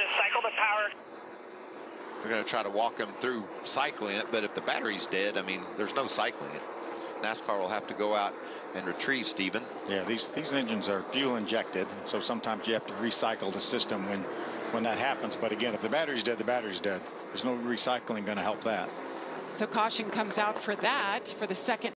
cycle the power. We're going to try to walk them through cycling it, but if the battery's dead, I mean, there's no cycling it. NASCAR will have to go out and retrieve, Stephen. Yeah, these engines are fuel injected, so sometimes you have to recycle the system when that happens. But again, if the battery's dead, the battery's dead. There's no recycling going to help that. So caution comes out for that for the second